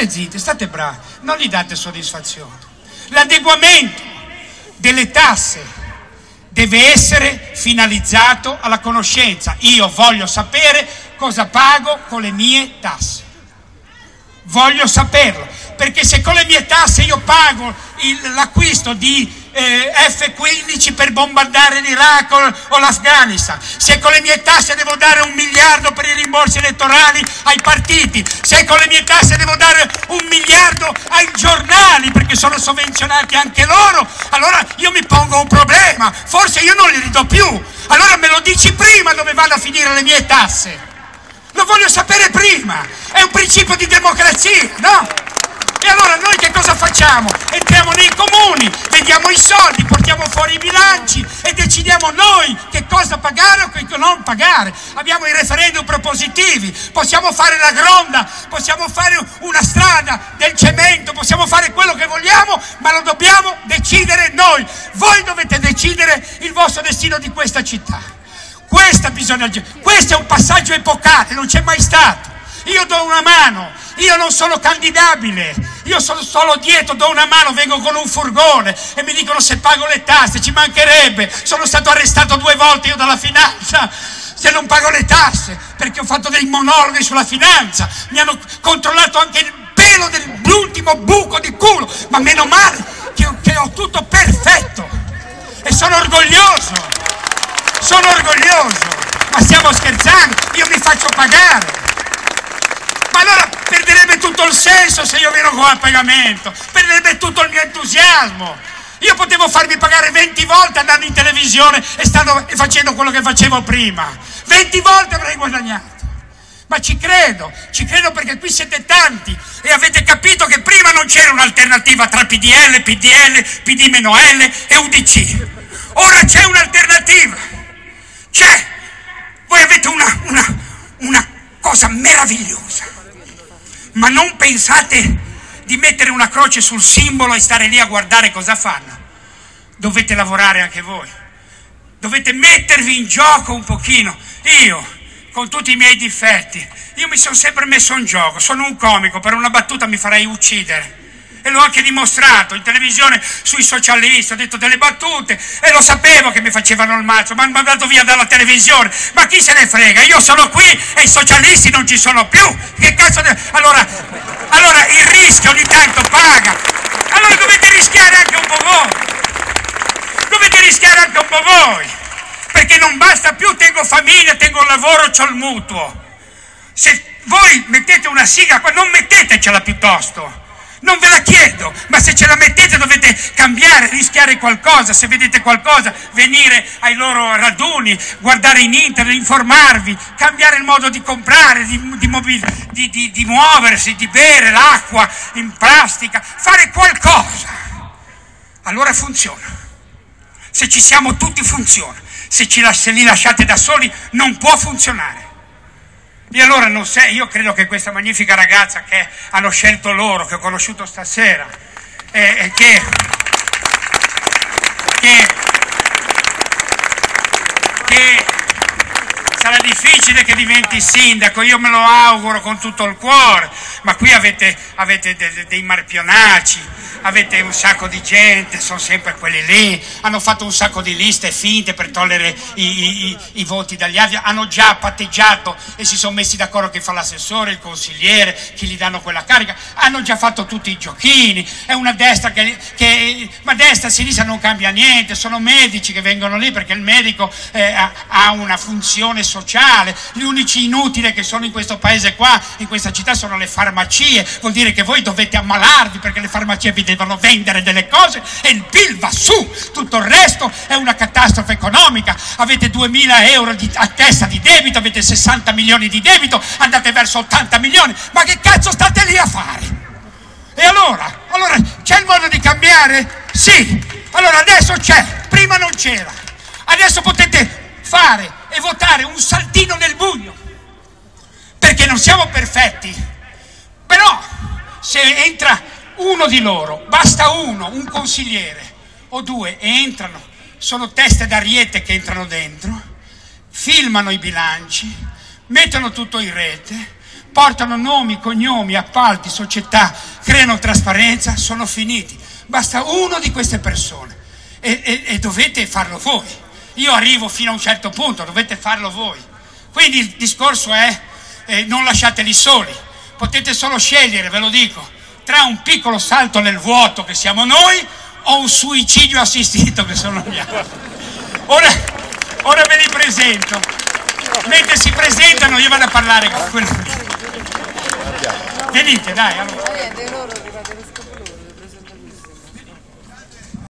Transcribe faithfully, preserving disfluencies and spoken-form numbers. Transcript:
state zitti, state bravi, non gli date soddisfazione. L'adeguamento delle tasse deve essere finalizzato alla conoscenza. Io voglio sapere cosa pago con le mie tasse. Voglio saperlo, perché se con le mie tasse io pago l'acquisto di eh, F quindici per bombardare l'Iraq o, o l'Afghanistan, se con le mie tasse devo dare un miliardo per i rimborsi elettorali ai partiti, se con le mie tasse devo dare un miliardo ai giornali perché sono sovvenzionati anche loro, allora io mi pongo un problema, forse io non li ridò più, allora me lo dici prima dove vanno a finire le mie tasse. Lo voglio sapere prima, è un principio di democrazia, no? E allora noi che cosa facciamo? Entriamo nei comuni, vediamo i soldi, portiamo fuori i bilanci e decidiamo noi che cosa pagare o che non pagare. Abbiamo i referendum propositivi, possiamo fare la gronda, possiamo fare una strada del cemento, possiamo fare quello che vogliamo, ma lo dobbiamo decidere noi. Voi dovete decidere il vostro destino di questa città. Questa bisogna, questo è un passaggio epocale, non c'è mai stato. Io do una mano, io non sono candidabile, io sono solo dietro, do una mano, vengo con un furgone e mi dicono se pago le tasse, ci mancherebbe, sono stato arrestato due volte io dalla finanza se non pago le tasse, perché ho fatto dei monologhi sulla finanza, mi hanno controllato anche il pelo dell'ultimo buco di culo, ma meno male che, che ho tutto perfetto e sono orgoglioso. Sono orgoglioso, ma stiamo scherzando, io mi faccio pagare. Ma allora perderebbe tutto il senso se io vengo qua a pagamento, perderebbe tutto il mio entusiasmo. Io potevo farmi pagare venti volte andando in televisione e, stando, e facendo quello che facevo prima. venti volte avrei guadagnato. Ma ci credo, ci credo perché qui siete tanti e avete capito che prima non c'era un'alternativa tra P D L, P D L, P D meno L e U D C. Ora c'è un'alternativa. C'è, voi avete una, una, una cosa meravigliosa, ma non pensate di mettere una croce sul simbolo e stare lì a guardare cosa fanno. Dovete lavorare anche voi, dovete mettervi in gioco un pochino. Io, con tutti i miei difetti, io mi sono sempre messo in gioco, sono un comico, per una battuta mi farei uccidere. E l'ho anche dimostrato in televisione, sui socialisti, ho detto delle battute e lo sapevo che mi facevano il mazzo, mi hanno mandato via dalla televisione, ma chi se ne frega, io sono qui e i socialisti non ci sono più, che cazzo de... allora, allora il rischio ogni tanto paga, allora dovete rischiare anche un po' voi, dovete rischiare anche un po' voi, perché non basta più, tengo famiglia, tengo un lavoro, c'ho il mutuo, se voi mettete una sigla, non mettetecela piuttosto. Non ve la chiedo, ma se ce la mettete dovete cambiare, rischiare qualcosa, se vedete qualcosa, venire ai loro raduni, guardare in internet, informarvi, cambiare il modo di comprare, di, di, mobil, di, di, di muoversi, di bere l'acqua in plastica, fare qualcosa. Allora funziona. Se ci siamo tutti funziona, se, ci, se li lasciate da soli non può funzionare. E allora non sei, io credo che questa magnifica ragazza che hanno scelto loro, che ho conosciuto stasera, eh, eh, che, che, che sarà difficile che diventi sindaco, io me lo auguro con tutto il cuore, ma qui avete, avete de, de, dei marpionaci, avete un sacco di gente, sono sempre quelli lì, hanno fatto un sacco di liste finte per togliere i, i, i, i voti dagli altri, hanno già patteggiato e si sono messi d'accordo che fa l'assessore, il consigliere, chi gli danno quella carica, hanno già fatto tutti i giochini, è una destra che, che ma destra e sinistra non cambia niente, sono medici che vengono lì perché il medico eh, ha, ha una funzione sociale, gli unici inutili che sono in questo paese qua, in questa città sono le farmacie, vuol dire che voi dovete ammalarvi perché le farmacie vi devono vendere delle cose e il P I L va su, tutto il resto è una catastrofe economica, avete duemila euro di, a testa di debito, avete sessanta milioni di debito, andate verso ottanta milioni, ma che cazzo state lì a fare? E allora? Allora c'è il modo di cambiare? Sì, allora adesso c'è, prima non c'era, adesso potete fare e votare un saltino nel buio, perché non siamo perfetti, però se entra uno di loro, basta uno, un consigliere o due, e entrano, sono teste d'ariete che entrano dentro, filmano i bilanci, mettono tutto in rete, portano nomi, cognomi, appalti, società, creano trasparenza, sono finiti. Basta uno di queste persone e, e, e dovete farlo voi. Io arrivo fino a un certo punto, dovete farlo voi. Quindi il discorso è eh, non lasciateli soli, potete solo scegliere, ve lo dico, tra un piccolo salto nel vuoto che siamo noi o un suicidio assistito che sono gli altri. Ora, ora ve li presento. Mentre si presentano io vado a parlare con quello. Venite, dai, allora.